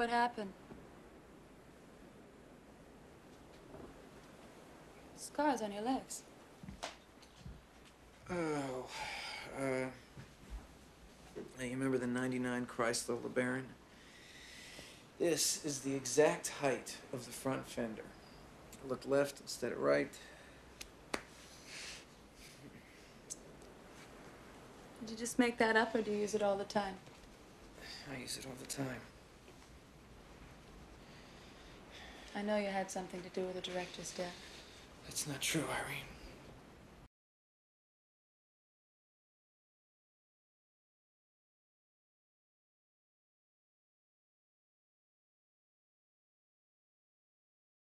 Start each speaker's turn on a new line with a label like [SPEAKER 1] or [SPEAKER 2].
[SPEAKER 1] What happened? Scars on your legs.
[SPEAKER 2] Oh, you remember the '99 Chrysler LeBaron? This is the exact height of the front fender. Look left instead of right.
[SPEAKER 1] Did you just make that up, or do you use it all the time?
[SPEAKER 2] I use it all the time.
[SPEAKER 1] I know you had something to do with the director's death.
[SPEAKER 2] That's not true, Irene.